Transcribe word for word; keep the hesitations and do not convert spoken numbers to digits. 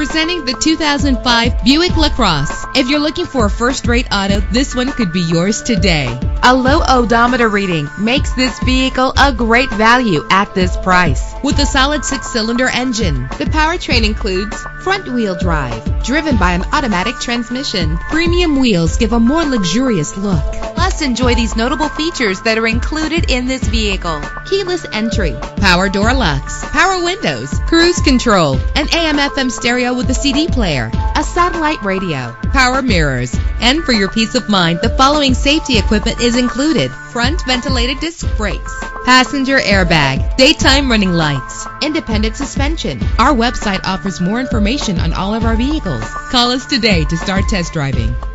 Presenting the two thousand five Buick LaCrosse. If you're looking for a first-rate auto, this one could be yours today. A low odometer reading makes this vehicle a great value at this price. With a solid six-cylinder engine, the powertrain includes front-wheel drive, driven by an automatic transmission. Premium wheels give a more luxurious look. Plus, enjoy these notable features that are included in this vehicle: keyless entry, power door locks, power windows, cruise control, an A M F M stereo with a C D player, a satellite radio, power mirrors. And for your peace of mind, the following safety equipment is included: front ventilated disc brakes, passenger airbag, daytime running lights, independent suspension. Our website offers more information on all of our vehicles. Call us today to start test driving.